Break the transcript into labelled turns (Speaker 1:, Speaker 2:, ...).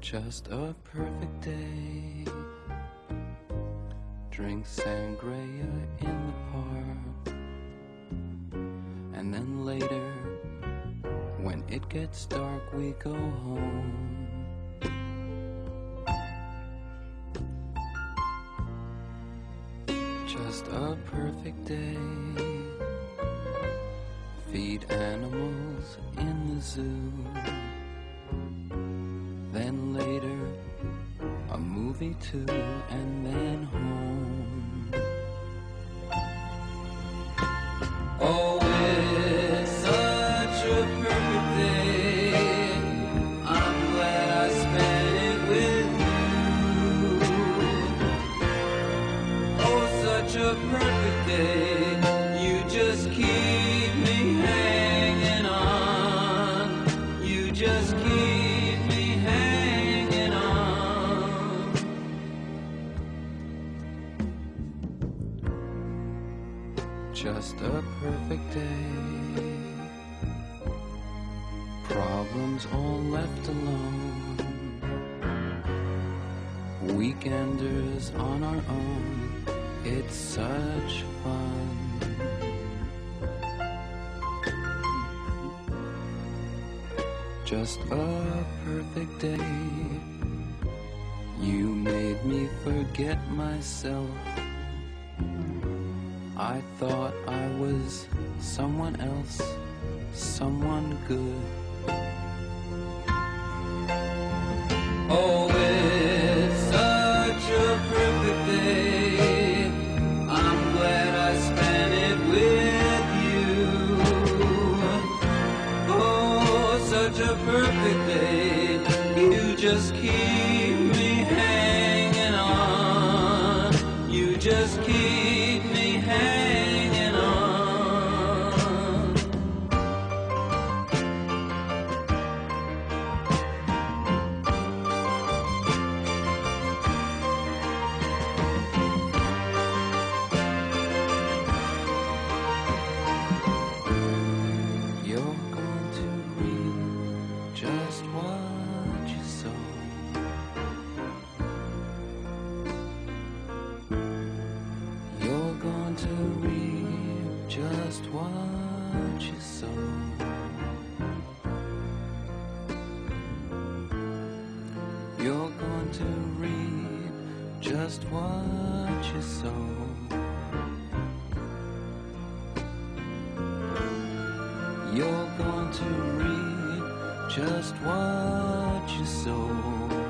Speaker 1: Just a perfect day. Drink sangria in the park. And then later, when it gets dark, we go home. Just a perfect day. Feed animals in the zoo. Then later, a movie too, and then home. Oh, it's such a perfect day. I'm glad I spent it with you. Oh, such a perfect day. You just keep me hanging on. You just keep me hanging on. Just a perfect day. Problems all left alone. Weekenders on our own. It's such fun. Just a perfect day. You made me forget myself. I thought I was someone else, someone good. Oh, it's such a perfect day. I'm glad I spent it with you. Oh, such a perfect day. You just keep me hanging on. You just keep me hanging on. You're going to reap just what you sow. You're going to reap just what you sow. You're going to reap just what you sow. You're going to reap just what you sow.